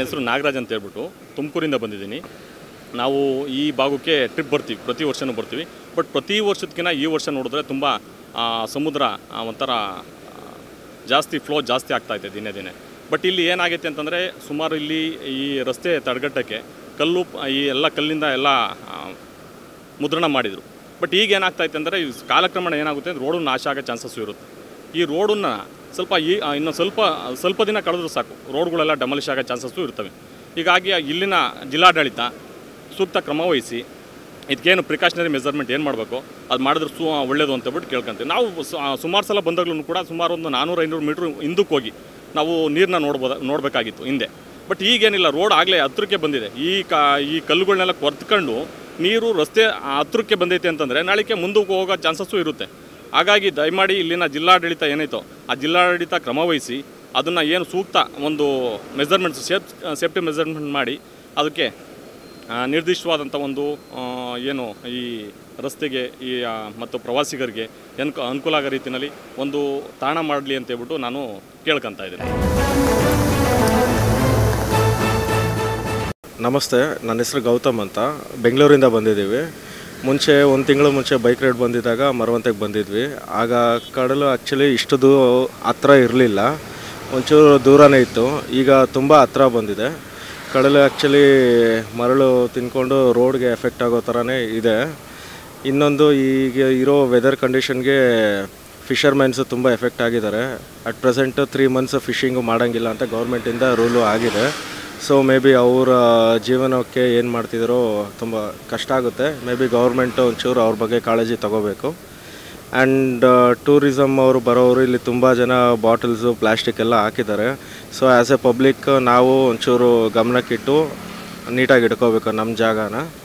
ಹೆಸರು ನಾಗರಾಜ್ ಅಂತ ಹೇಳ್ಬಿಟ್ಟು ತುಮಕೂರಿಂದ ಬಂದಿದ್ದೀನಿ. ನಾವು ಈ ಭಾಗಕ್ಕೆ ಟ್ರಿಪ್ ಬರ್ತೀವಿ, ಪ್ರತಿ ವರ್ಷವೂ ಬರ್ತೀವಿ. ಬಟ್ ಪ್ರತಿ ವರ್ಷದಕ್ಕಿಂತ ಈ ವರ್ಷ ನೋಡಿದ್ರೆ ತುಂಬ ಸಮುದ್ರ ಒಂಥರ ಜಾಸ್ತಿ ಫ್ಲೋ ಜಾಸ್ತಿ ಆಗ್ತಾಯಿದೆ ದಿನೇ ದಿನೇ. ಬಟ್ ಇಲ್ಲಿ ಏನಾಗೈತೆ ಅಂತಂದರೆ ಸುಮಾರು ಇಲ್ಲಿ ಈ ರಸ್ತೆ ತಡೆಗಟ್ಟಕ್ಕೆ ಕಲ್ಲು ಈ ಎಲ್ಲ ಕಲ್ಲಿಂದ ಎಲ್ಲ ಮುದ್ರಣ ಮಾಡಿದರು. ಬಟ್ ಈಗ ಏನಾಗ್ತಾಯಿದೆ ಅಂದರೆ ಈ ಕಾಲಕ್ರಮೇಣ ಏನಾಗುತ್ತೆ ಅಂದರೆ ರೋಡು ನಾಶ ಆಗೋ ಚಾನ್ಸಸ್ಸು ಇರುತ್ತೆ. ಈ ರೋಡನ್ನು ಸ್ವಲ್ಪ ಇನ್ನೂ ಸ್ವಲ್ಪ ದಿನ ಕಳೆದ್ರೂ ಸಾಕು ರೋಡ್ಗಳೆಲ್ಲ ಡೆಮಾಲಿಷ್ ಆಗೋ ಚಾನ್ಸಸ್ಸು ಇರ್ತವೆ. ಹೀಗಾಗಿ ಇಲ್ಲಿನ ಜಿಲ್ಲಾಡಳಿತ ಸೂಕ್ತ ಕ್ರಮ ವಹಿಸಿ ಇದಕ್ಕೇನು ಪ್ರಿಕಾಷನರಿ ಮೆಜರ್ಮೆಂಟ್ ಏನು ಮಾಡಬೇಕು ಅದು ಮಾಡಿದ್ರೆ ಒಳ್ಳೆಯದು ಅಂತೇಳ್ಬಿಟ್ಟು ಕೇಳ್ಕೊಂತೀವಿ. ನಾವು ಸುಮಾರು ಸಲ ಬಂದಾಗ್ಲೂ ಕೂಡ ಸುಮಾರು ಒಂದು 400-500 ಮೀಟ್ರ್ ಹಿಂದಕ್ಕೆ ಹೋಗಿ ನಾವು ನೀರನ್ನ ನೋಡಬೇಕಾಗಿತ್ತು ಹಿಂದೆ. ಬಟ್ ಈಗೇನಿಲ್ಲ, ರೋಡ್ ಆಗಲೇ ಹತ್ರಕ್ಕೆ ಬಂದಿದೆ. ಈ ಕಲ್ಲುಗಳನ್ನೆಲ್ಲ ಕೊರ್ತ್ಕೊಂಡು ನೀರು ರಸ್ತೆ ಹತ್ರಕ್ಕೆ ಬಂದೈತೆ ಅಂತಂದರೆ ನಾಳೆಗೆ ಮುಂದಕ್ಕೆ ಹೋಗೋ ಚಾನ್ಸಸ್ಸು ಇರುತ್ತೆ. ಹಾಗಾಗಿ ದಯಮಾಡಿ ಇಲ್ಲಿನ ಜಿಲ್ಲಾಡಳಿತ ಏನೈತೋ ಆ ಜಿಲ್ಲಾಡಳಿತ ಕ್ರಮ ವಹಿಸಿ ಅದನ್ನು ಏನು ಸೂಕ್ತ ಒಂದು ಮೆಜರ್ಮೆಂಟ್ಸ್ ಸೇಫ್ಟಿ ಮೆಜರ್ಮೆಂಟ್ ಮಾಡಿ ಅದಕ್ಕೆ ನಿರ್ದಿಷ್ಟವಾದಂಥ ಒಂದು ಏನು ಈ ರಸ್ತೆಗೆ ಮತ್ತು ಪ್ರವಾಸಿಗರಿಗೆ ಅನುಕೂಲ ಆಗೋ ರೀತಿಯಲ್ಲಿ ಒಂದು ತಾಣ ಮಾಡಲಿ ಅಂತೇಳ್ಬಿಟ್ಟು ನಾನು ಕೇಳ್ಕೊತಾ ಇದ್ದೀನಿ. ನಮಸ್ತೆ, ನನ್ನ ಹೆಸರು ಗೌತಮ್ ಅಂತ. ಬೆಂಗಳೂರಿಂದ ಬಂದಿದ್ದೀವಿ. ಮುಂಚೆ ಒಂದು ತಿಂಗಳು ಮುಂಚೆ ಬೈಕ್ ರೈಡ್ ಬಂದಿದ್ದಾಗ ಮರವಂತೆಗೆ ಬಂದಿದ್ವಿ. ಆಗ ಕಡಲು ಆ್ಯಕ್ಚುಲಿ ಇಷ್ಟು ಹತ್ರ ಇರಲಿಲ್ಲ, ಒಂಚೂರು ದೂರನೇ ಇತ್ತು. ಈಗ ತುಂಬ ಹತ್ರ ಬಂದಿದೆ. ಕಡಲು ಆ್ಯಕ್ಚುಲಿ ಮರಳು ತಿನ್ಕೊಂಡು ರೋಡ್ಗೆ ಎಫೆಕ್ಟ್ ಆಗೋ ಥರನೇ ಇದೆ. ಇನ್ನೊಂದು ಈಗ ಇರೋ ವೆದರ್ ಕಂಡೀಷನ್ಗೆ ಫಿಷರ್ಮೆನ್ಸು ತುಂಬ ಎಫೆಕ್ಟ್ ಆಗಿದ್ದಾರೆ. ಅಟ್ ಪ್ರೆಸೆಂಟ್ 3 months ಫಿಶಿಂಗು ಮಾಡೋಂಗಿಲ್ಲ ಅಂತ ಗೌರ್ಮೆಂಟಿಂದ ರೂಲು ಆಗಿದೆ. ಸೊ ಮೇ ಬಿ ಅವರ ಜೀವನಕ್ಕೆ ಏನು ಮಾಡ್ತಿದ್ದಾರೋ ತುಂಬ ಕಷ್ಟ ಆಗುತ್ತೆ. ಮೇ ಬಿ ಗೌರ್ಮೆಂಟು ಒಂಚೂರು ಅವ್ರ ಬಗ್ಗೆ ಕಾಳಜಿ ತಗೋಬೇಕು. ಆ್ಯಂಡ್ ಟೂರಿಸಮ್ ಅವರು ಬರೋರು ಇಲ್ಲಿ ತುಂಬ ಜನ ಬಾಟಲ್ಸು ಪ್ಲಾಸ್ಟಿಕ್ ಎಲ್ಲ ಹಾಕಿದ್ದಾರೆ. ಸೊ ಆ್ಯಸ್ ಎ ಪಬ್ಲಿಕ್ ನಾವು ಒಂಚೂರು ಗಮನಕ್ಕಿಟ್ಟು ನೀಟಾಗಿ ಇಟ್ಕೋಬೇಕು ನಮ್ಮ ಜಾಗನ.